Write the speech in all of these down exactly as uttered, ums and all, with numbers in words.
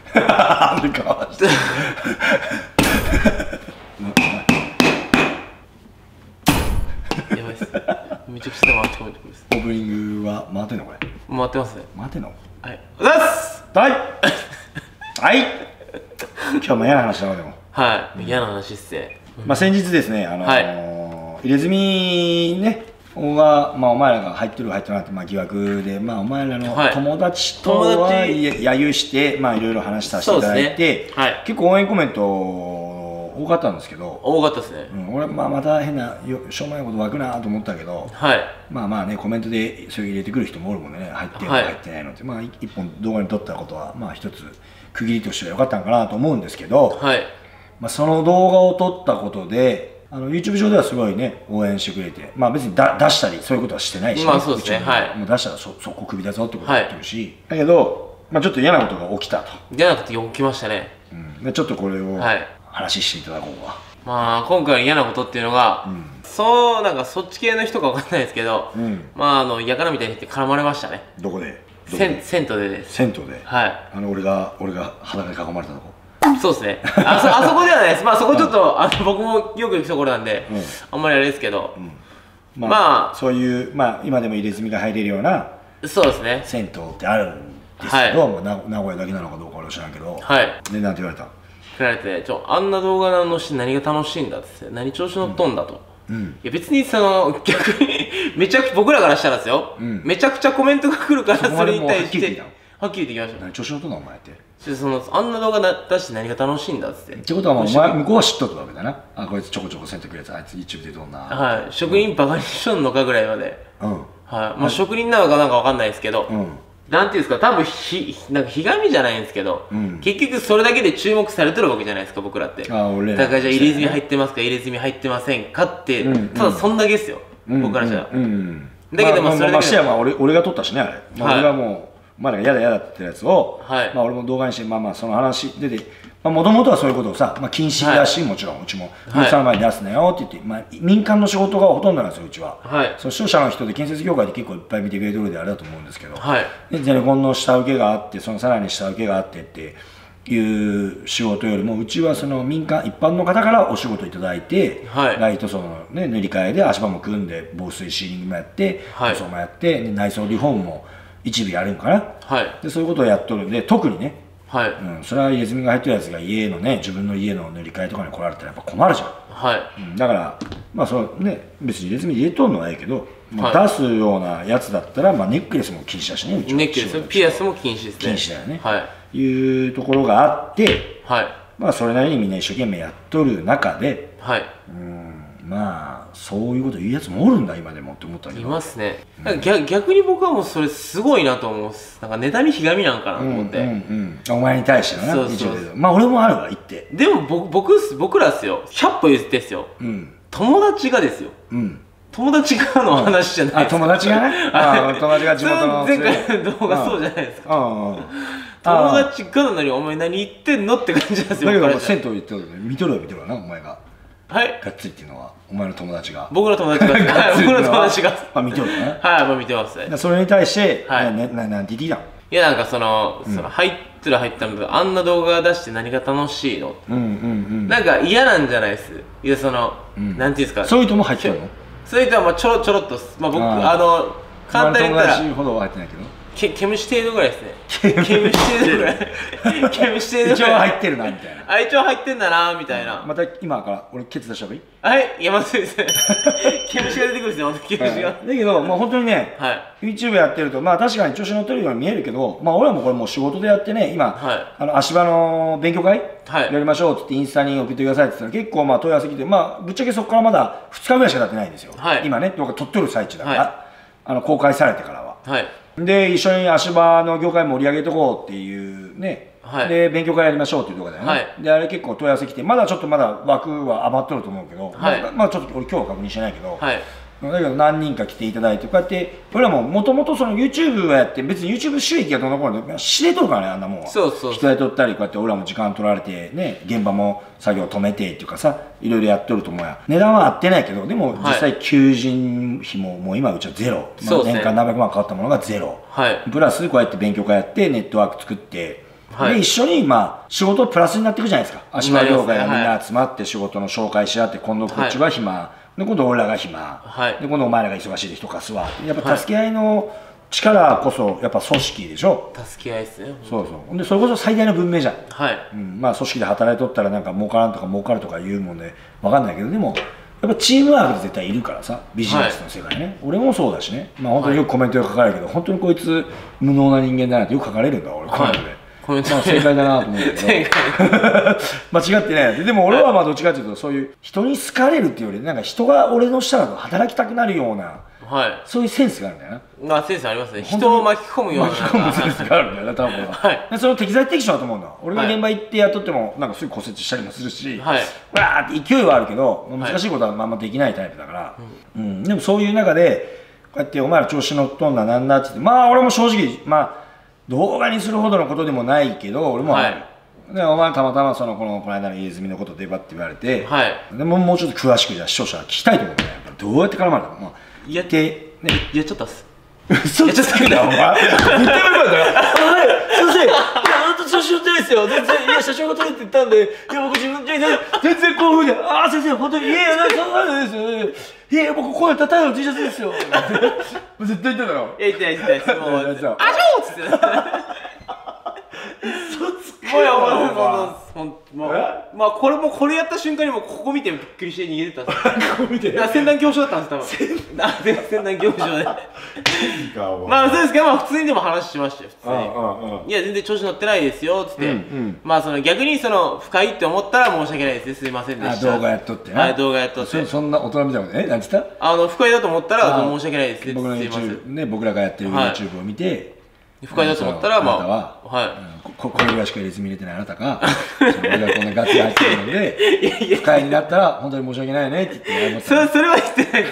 あるかわしてやばいっす。めちゃくちゃ回ってこないところです。 オープニングは回ってんのこれ。 回ってますね。 回ってんの。 はい。おざっす。 はいはい今日も嫌な話なのでも。 はい。嫌な話っすね。 まあ先日ですね、あのー、入れ墨ね、は、まあ、お前らが入ってる入ってなくて、まあ、疑惑で、まあ、お前らの友達とは揶揄して、まあ、いろいろ話させていただいて、はい、結構応援コメント多かったんですけど、 多かったですね。 うん、俺、まあ、また変なしょうもないこと湧くなと思ったけど、はい、まあまあね、コメントでそれ入れてくる人もおるもんね、入ってるの入ってないのって、まあ、一本動画に撮ったことは、まあ、一つ区切りとしては良かったのかなと思うんですけど、はい、まあ、その動画を撮ったことで、あの YouTube 上ではすごいね応援してくれて、まあ別にだ出したりそういうことはしてないし、ね、 まあそうですね、はい、 もう出したらそそこ首だぞってこと言ってるし、はい、だけど、まあ、ちょっと嫌なことが起きたと。 嫌なこと起きましたね、 うん、でちょっとこれを話していただこうか、はい、 まあ今回の嫌なことっていうのが、うん、そうなんかそっち系の人かわかんないですけど、うん、まああのやからみたいに言って絡まれましたね。 どこで？ 銭湯でです。 銭湯で、 はい、 あの俺が俺が裸に囲まれたとこ。 そうですね。あそ、あそこではないです。まあそこちょっと、うん、あの僕もよく行くところなんで、うん、あんまりあれですけど、うん、 まあ、まあ、そういう、まあ今でも入れ墨が入れるような、 そうですね。 銭湯ってあるんですけど、はい、まあ、名古屋だけなのかどうか俺は知らんけど、はい。で、なんて言われた？ 言われて、ちょ、あんな動画のして何が楽しいんだって、何調子乗っとんだと。うん、いや別にその逆にめちゃくちゃ僕らからしたらですよ、うん、めちゃくちゃコメントが来るからそれに対してはっきり言ってきました。 何調子乗っとんのお前って。 そのあんな動画出して何が楽しいんだっつって。 ってことは、まあ、お前向こうは知っとったわけだな。あ、こいつちょこちょこせんとくるやつ、あいつ YouTube でどんな。 はい、職人バカにしとんのかぐらいまで。うん。はい、まあ職人なのかなんかわかんないですけど、うん、なんていうんですか、多分ひなんかひがみじゃないんですけど、うん、結局それだけで注目されてるわけじゃないですか僕らって。あ、俺ら。だからじゃあ入れ墨入ってますか入れ墨入ってませんかって、うん、ただそんだけですよ、うん、僕からしたら。うん。うん、だけどまあそれだけ。ましてやまあ俺俺が撮ったしねあれ。まあ、俺がもう。お前らが嫌だ嫌だってやつを、はい、まあ俺も動画にして、まあまあその話出て、もともとはそういうことをさ、まあ、禁止だし、はい、もちろんうちも、お客さんの前に出すなよって言って、まあ、民間の仕事がほとんどなんですよ、うちは。はい、その視聴者の人で建設業界で結構いっぱい見てくれてるであれだと思うんですけど、はい、でゼネコンの下請けがあって、そのさらに下請けがあってっていう仕事よりも、うちはその民間、一般の方からお仕事いただいて、はい、ライト層の、ね、塗り替えで足場も組んで、防水シーリングもやって、塗装もやって、内装リフォームも一部やるんかな、はい、でそういうことをやっとるんで、特にね、はい、うん、それは入れ墨が入ってるやつが家のね、自分の家の塗り替えとかに来られたらやっぱ困るじゃん、はい、うん、だからまあそうね、別に入れ墨入れとるのはいいけど、まあ、出すようなやつだったら、まあ、ネックレスも禁止だしね、うちは。 ネックレス、ピアスも禁止ですね。 禁止だよね、はい、いうところがあって、はい、まあそれなりにみんな一生懸命やっとる中で、はい、うん、まあそういうこと言うやつもおるんだ今でもって思ったけど。いますね、 うん、逆, 逆に僕はもうそれすごいなと思う。なんか妬みひがみなんかなと思って、うんうんうん、お前に対してのな。そうそう、まあ俺もあるわ言って。 でも僕 僕, 僕らですよ、ひゃっぽ言ってですよ、うん、友達がですよ、うん、友達がの話じゃないですか、 うん、あ、友達がねあ、友達が地元の前回の動画そうじゃないですか。友達がなのにお前何言ってんのって感じなんですよ。 だけど銭湯行ってるの見とるは見とるわな、お前が。はい、がっつりっていうのはお前の友達が。 僕の友達が僕の友達があ、見てるね。 はい、もう見てますね。 それに対してなななんて言ってきたの？ いやなんかそのその入ってる入ったのあんな動画出して何が楽しいの？うんうんうん。なんか嫌なんじゃないです。いやそのなんていうんですか。 そういう人も入ってるの？ そういう人はまあちょろちょろっと、まあ僕あの簡単に言ったら友達ほどは入ってないけど。 け毛虫程度ぐらいですね。毛虫程度ぐらい。毛虫程度ぐらい。 一応入ってるなみたいな。 あ、一応入ってんだなみたいな。 また今から俺ケツ出した方がいい？ はい、いやまずいですね。毛虫が出てくるんですよ、毛虫が。 だけどまあ本当にね、YouTube やってるとまあ確かに調子乗ってるように見えるけど、まあ俺はもうこれもう仕事でやってね、今あの足場の勉強会やりましょうって言ってインスタに送ってくださいって言ったら結構まあ問い合わせ来て、まあぶっちゃけそこからまだふつかぐらいしか経ってないんですよ。今ね動画撮ってる最中だから、あの公開されてからは。で一緒に足場の業界盛り上げていこうっていうね、はい、で勉強会やりましょうっていうところだよね、はい、であれ結構問い合わせ来てまだちょっとまだ枠は余っとると思うけど、はい、まあ、まあちょっと俺今日は確認してないけど、はい、だけど何人か来ていただいてこうやって俺らももともとその YouTube をやって別に YouTube 収益がどんなことで知れとるからね、あんなもんは。そうそうそう、人で撮ったりこうやって俺らも時間取られてね、現場も作業止めてっていうかさ、いろいろやっとると思うや。値段は合ってないけどでも実際求人費ももう今うちはゼロ、まあ、年間何百万かかったものがゼロ、はい、プラスこうやって勉強会やってネットワーク作ってはい、で一緒にまあ仕事プラスになっていくじゃないですか。足場業界がみんな集まって仕事の紹介し合って、今度こっちは暇、はい、で今度俺らが暇、はい、で今度お前らが忙しいで人貸すわ。やっぱ助け合いの力こそやっぱ組織でしょ。 助け合いですね。 そうそう。でそれこそ最大の文明じゃん。 はい、 うん、まあ組織で働いとったらなんか儲からんとか儲かるとか言うもんで分かんないけど、でもやっぱチームワークで絶対いるからさ、ビジネスの世界ね、はい、俺もそうだしね。まあ本当によくコメントで書かれるけど、はい、本当にこいつ無能な人間だなってよく書かれるんだ俺、コメントで。コメントまあ正解だなと思うんだけど間違ってない。でも俺はまあどっちかっていうと、そういう人に好かれるっていうよりなんか人が俺の下だと働きたくなるような、はい、そういうセンスがあるんだよな。 まあセンスありますね。人を巻き込むような巻き込むセンスがあるんだよな多分。はい、でその適材適所だと思うんだ。俺が現場行って雇ってもなんかすぐ骨折したりもするし、はい、わーって勢いはあるけど難しいことはあんまできないタイプだから、はい、うん、でもそういう中でこうやってお前ら調子乗っとんだなんだって言って、まあ俺も正直まあ動画にするほどのことでもないけど俺も、はい、でお前たまたまそのこのこの間の家住みのことでばって言われて、はい、でももうちょっと詳しくじゃあ視聴者は聞きたいと思うんだよ。どうやって絡まれたの？まあ、 やってね、やっちゃったっす。 嘘つくなお前。言ってみるからだよ。はい、先生、いやあなた調子乗ってないですよ。全然いや社長が取れって言ったんで、いや僕自分じゃ全然興奮で、ああ先生本当にいやいやなんかそんなですよ。いやいや僕こうやったタイの T シャツですよ。絶対言っただろ。 いや言ってない言ってないです。もうあしょーっつって。もうやばいもうもうまあこれもこれやった瞬間にもここ見てびっくりして逃げてたんです。ここ見て。先端恐怖症だったんです多分。先端恐怖症で。まあそうですけどまあ普通にでも話しましたよ。普通に。いや全然調子乗ってないですよっつって。まあその逆にその不快って思ったら申し訳ないですすいませんでした。 動画やっとってはい動画やっとって。 そんな大人みたいなことえなんて言った？ あの不快だと思ったら申し訳ないです。 僕の YouTube ね僕らがやってる YouTube を見て。 不快だと思ったら、まあ、 はい、これぐらいしか入れ墨入れてないあなたが、俺がこんなガツが入ってるので、不快になったら、本当に申し訳ないねって言って、 それそれは言ってないです。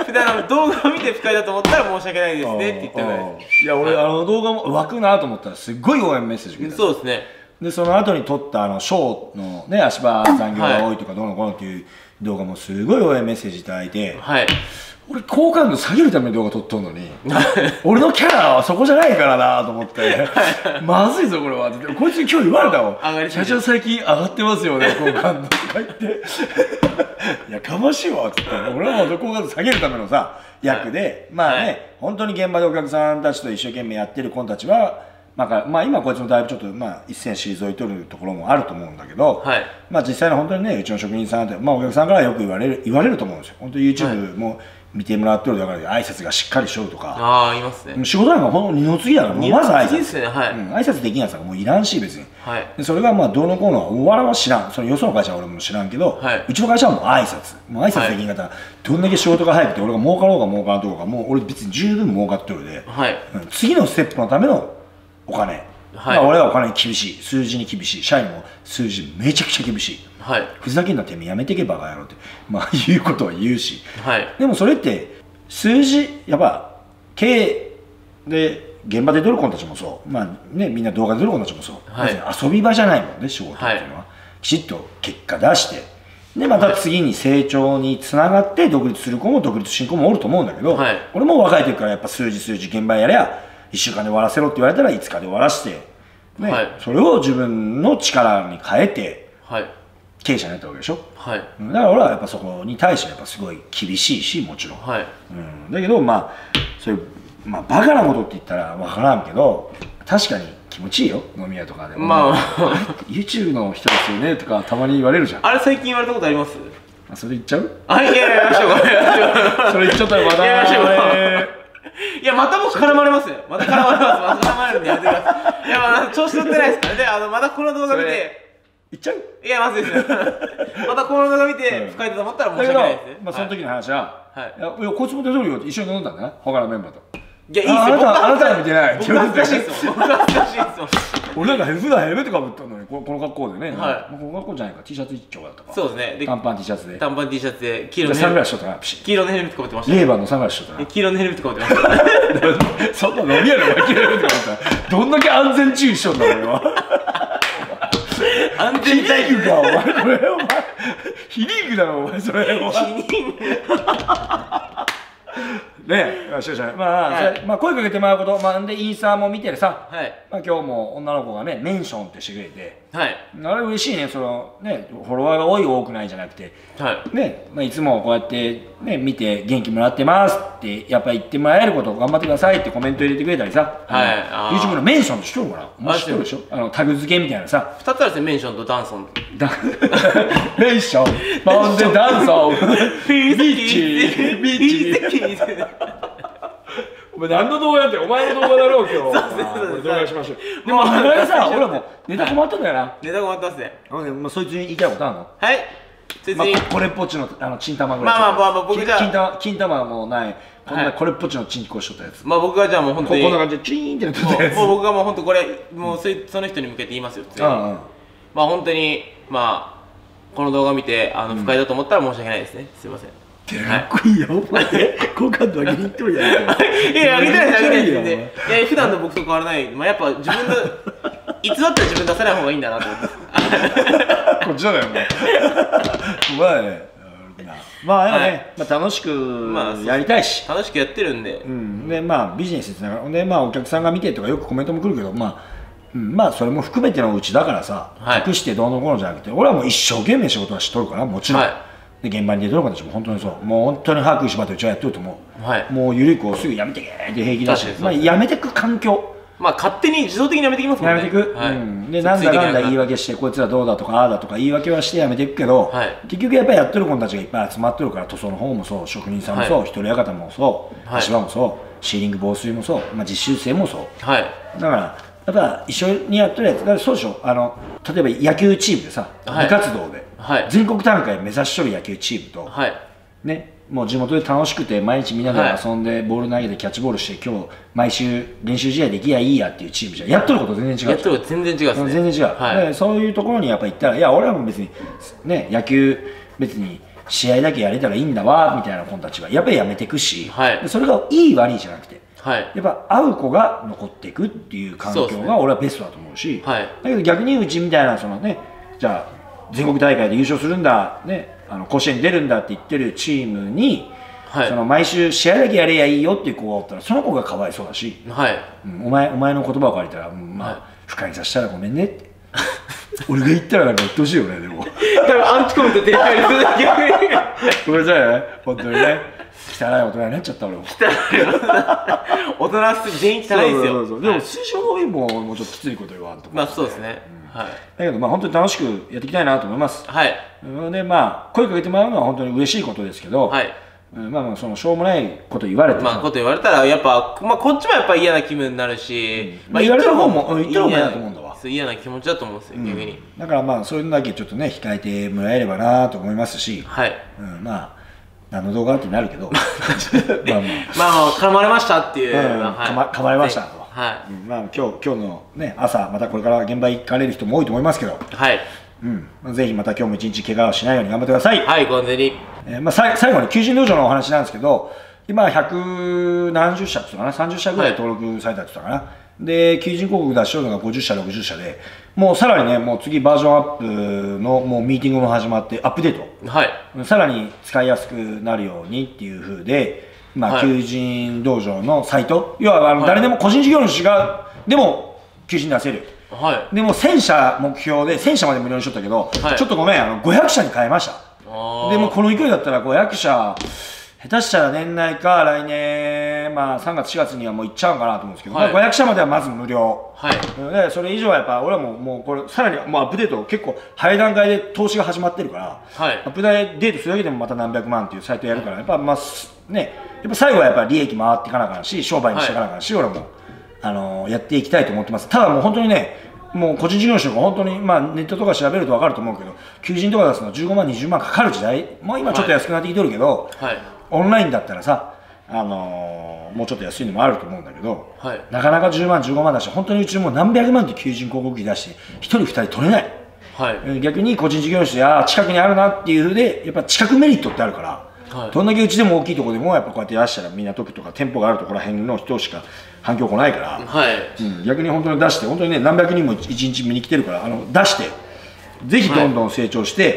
普段動画を見て不快だと思ったら申し訳ないですねって言ってないです。 いや、俺、あの動画も湧くなと思ったら、すっごい応援メッセージくれた。 そうですね。で、 その後に撮ったあのショーのね、足場残業が多いとかどうのこうのっていう動画もすごい応援メッセージいただいて、はい。俺好感度下げるために動画撮っとんのに俺のキャラはそこじゃないからなと思ってまずいぞこれはってこいつに今日言われたもん社長最近上がってますよね好感度とか言ってやかましいわっつって俺はもう好感度下げるためのさ役でまあね本当に現場でお客さんたちと一生懸命やってる子たちはまあ、まあ今こいつもだいぶちょっとまあ一線退いとるところもあると思うんだけど、はい、まあ実際の本当にねうちの職人さんってまあお客さんからよく言われる言われると思うんですよ。本当 YouTube も見てもらってるだから挨拶がしっかりしようとか、 ああいますね。 仕事なんかほんと二の次だからもうまず挨拶ですね、はい、 うん、挨拶できんやつはもういらんし別に、はい、でそれがまあどうのこうの我々は知らんそのよその会社は俺も知らんけど、はい、うちの会社はもう挨拶もう挨拶できんかったら、はい、どんだけ仕事が早くて俺が儲かろうが儲からんとこがもう俺別に十分儲かってるで、はい、うん、次のステップのためのお金はい、まあ俺はお金に厳しい数字に厳しい社員も数字めちゃくちゃ厳しい、はい、ふざけんなてめえやめてけバカ野郎ってまあ言うことは言うし、はい、でもそれって数字やっぱ経営で現場で出る子たちもそうまあねみんな動画で出る子たちもそう、はい、遊び場じゃないもんね仕事っていうのは、はい、きちっと結果出してでまた次に成長につながって独立する子も独立進行もおると思うんだけど、はい、俺も若い時からやっぱ数字数字現場やりゃいっしゅうかんで終わらせろって言われたらいつかで終わらして、ねはい、それを自分の力に変えて、はい、経営者になったわけでしょ、はい、だから俺はやっぱそこに対してやっぱすごい厳しいしもちろん、はいうん、だけどまあそういう、まあ、バカなことって言ったら分からんけど確かに気持ちいいよ飲み屋とかでもまあ YouTube の人ですよねとかたまに言われるじゃん。 あれ最近言われたことあります？ あそれ言っちゃう？ あいやいややりましょうそれ言っちゃったらまたやりましょういやまた僕絡まれますよ。また絡まれます。また絡まれるんでやめてください。いやまだ調子乗ってないですからね。あのまたこの動画見て言っちゃう？ いやまずいですよ。またこの動画見て不快だと思ったら申し訳ないですね。 まあその時の話は、はい、いやこいつも出てるよって一緒に飲んだんだな他のメンバーと。 いやいいっすよ。 あなたは見てない。 僕は恥ずかしいですよ。僕は恥ずかしいですよ。 俺なんか普段ヘルメットかぶったのにこの格好でね。はい。この格好じゃないか T シャツ一丁だったか。 そうですね。 短パン T シャツで。 短パン T シャツで黄色のサングラスしとったな。 黄色のヘルメットかぶってました。 レーバーのサングラスしとったな。 黄色のヘルメットかぶってました。 そんな飲み屋の脇のヘルメットかぶった。どんだけ安全注意しとんだ俺は。安全対策かお前これお前ヒリングだろお前それお前。ヒリング。 ねえ、よしよし、まあ、はい、まあ声かけてもらうこと、まあでインスタも見てさ、はい、まあ今日も女の子がねメンションってしてくれて、はい、あれ嬉しいね。そのねフォロワーが多い多くないじゃなくて、はい、ね、まあいつもこうやってね見て元気もらってますってやっぱ言ってもらえることを頑張ってくださいってコメント入れてくれたりさ、はい、YouTube のメンションって知ってるかな？もう知ってるでしょ？あのタグ付けみたいなさ。 ふたつあるんですよ、メンションとダンソン。 メンション、バンデダンソン、ビーチ、ビーチ。お前何の動画やってお前の動画だろう今日。これ動画しましょう。でもあれさ、俺もネタ困ったんだよな。 ネタ困ったっすね。 まあそいつに言いたいことあるの？ はい。 そいつにこれっぽっちのあのチン玉ぐらい。まあまあまあ僕じゃ金玉金玉もないこんなこれっぽっちのチンコしとったやつ。 まあ僕がじゃあもう本当にこんな感じでチーンってなってたやつ。 もう僕がもう本当これもうその人に向けて言いますよ。まあ本当にまあこの動画見てあの不快だと思ったら申し訳ないですね。すいません。 かっこいいよ、お前。好感度上げにいっとるやん。いや、上げてない、上げてないですね。いや、普段の僕と変わらない。まあ、やっぱ自分の、いつだったら自分出さない方がいいんだなと思って。 こっちだよ、もう。まあね。まあ、でもね、まあ楽しくやりたいし。 楽しくやってるんで。 うん。で、まあ、ビジネスつながる。で、まあ、お客さんが見てとかよくコメントも来るけど、まあ、うん、まあ、それも含めてのうちだからさ、隠してどうのこうのじゃなくて、俺はもう一生懸命仕事はしとるから、もちろん。で現場に出てる子たちも本当にそう、もう本当に把握しばってうちはやってると思う、はい、もうゆるくすぐやめてけって平気だし、まあ、やめてく環境、 まあ勝手に自動的にやめてきますもんね。 やめてく、はい、うん、でなんだかんだ言い訳してこいつらどうだとかああだとか言い訳はしてやめていくけど、はい、結局やっぱりやってる子たちがいっぱい集まってるから、塗装の方もそう、職人さんもそう、はい、一人館もそう、足場もそう、シーリング防水もそう、まあ、実習生もそう、はい、だからやっぱ一緒にやってるやつだからそうでしょ。あの例えば野球チームでさ、はい、部活動で、はい、全国大会目指しとる野球チームと、はい、ね、もう地元で楽しくて毎日みんなで遊んでボール投げてキャッチボールして今日毎週練習試合できやいいやっていうチームじゃやっとること全然違う。 やっとること全然違うですね。 全然違う、はい、そういうところにやっぱ行ったら、いや俺らも別にね野球別に試合だけやれたらいいんだわみたいな子たちはやっぱりやめていくし、はい、それがいい悪いじゃなくて、はい、やっぱ会う子が残っていくっていう環境が俺はベストだと思うし、はい、だけど逆にうちみたいなそのね、じゃあ全国大会で優勝するんだ、ね、あの甲子園に出るんだって言ってるチームに、はい、その毎週試合だけやれやいいよっていう子がおったらその子がかわいそうだし、はい、うん、お前お前の言葉を借りたら、うん、まあ、はい、不快にさせたらごめんねって俺が言ったらなんか言ってほしいよね。でも多分アンチコメント展開するだけごめんなさいね、本当にね、汚い大人になっちゃった俺も。汚い大人全員汚いですよ。そうそうそう、 でも水晶の上ももうちょっときついこと言わんとか、 まあそうですね、うん、はい、 だけどまあ本当に楽しくやっていきたいなと思います。はい。でまあ声かけてもらうのは本当に嬉しいことですけど、はい、まあまあそのしょうもないこと言われて、 まあこと言われたらやっぱ、まあ、こっちもやっぱ嫌な気分になるし、 うん、まあ言われた方も言った方が嫌だと思うんだわ。 嫌な気持ちだと思うんですよ、うん、逆に。だからまあそういうのだけちょっとね控えてもらえればなと思いますし、はい、うん、まあ何の動画ってなるけどまあまあまあ噛まれましたっていう、うん、 はい、噛ま、噛まれましたと、はい、うん、まあ今日今日のね朝またこれから現場行かれる人も多いと思いますけど、はい、うん、まあ、ぜひまた今日も一日怪我をしないように頑張ってください。 はい、ご安全に。 えー、まあさ最後に求人道場のお話なんですけど、今百何十社って言ったかな、さんじゅっしゃぐらい登録されたって言ったかな、はい、で求人広告出しようのがごじゅっしゃろくじゅっしゃで、もうさらにね、もう次バージョンアップのもうミーティングも始まってアップデート、はい、さらに使いやすくなるようにっていうふうで、まあ、はい、求人道場のサイト、要はあの、はい、誰でも個人事業主がでも求人出せる、はい、でもせん社目標でせん社まで無料にしとったけど、はい、ちょっとごめん、あのごひゃく社に変えました。でもこの勢いだったらごひゃく社下手したら年内か来年、まあ、さんがつしがつにはもう行っちゃうかなと思うんですけど、はい、まあごひゃく社まではまず無料、はい、でそれ以上はやっぱ俺はもう、もうこれさらにもうアップデート結構早い段階で投資が始まってるから、はい、アップデートするだけでもまた何百万っていうサイトやるから、やっぱまあね、やっぱ最後はやっぱ利益回っていかなあかんし商売にしていかなあかんし、はい、俺も、あのー、やっていきたいと思ってます。ただもう本当にね、もう個人事業主が本当に、まあ、ネットとか調べると分かると思うけど、求人とか出すのじゅうごまんにじゅうまんかかる時代、もう今ちょっと安くなってきてるけど、はい、オンラインだったらさ、あのー、もうちょっと安いのもあると思うんだけど、はい、なかなかじゅうまんじゅうごまん出して本当にうちもう何百万って求人広告費出してひとりふたり取れない、はい、逆に個人事業主であ近くにあるなっていうふうでやっぱ近くメリットってあるから、はい、どんだけうちでも大きいところでもやっぱこうやっていらっしゃる港区とか店舗があるところら辺の人しか反響来ないから、はい、うん、逆に本当に出して本当にね何百人も一日見に来てるから、あの出してぜひどんどん成長して、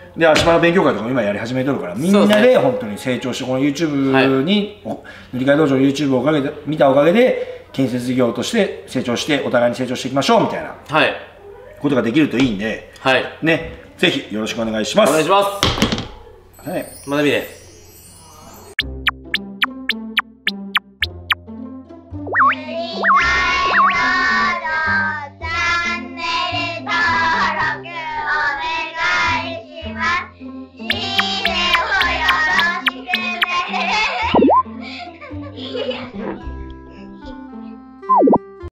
で足場の勉強会とかも今やり始めとるから、みんなで本当に成長して、この YouTube に、はい、塗り替え道場の YouTube をおかげで見たおかげで建設事業として成長して、お互いに成長していきましょうみたいなことができるといいんで、はい、ね、ぜひよろしくお願いします。 お願いします。 はい、 学びで